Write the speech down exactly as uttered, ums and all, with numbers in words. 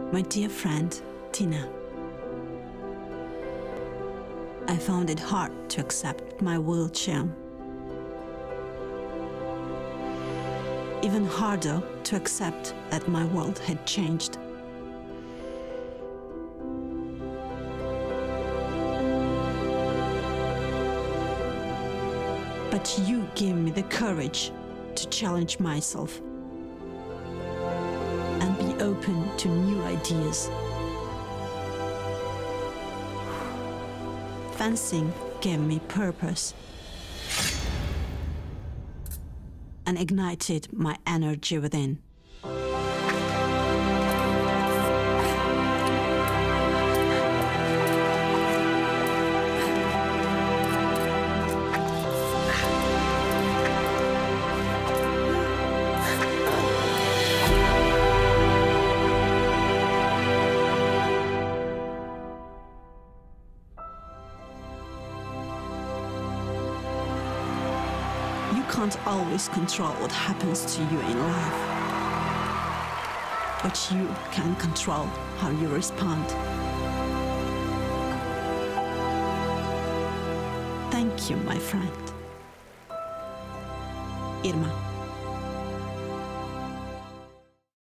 My dear friend, Tina. I found it hard to accept my wheelchair. Even harder to accept that my world had changed. But you gave me the courage to challenge myself and be open to new ideas. Fencing gave me purpose and ignited my energy within. You can't always control what happens to you in life, but you can control how you respond. Thank you, my friend. Irma.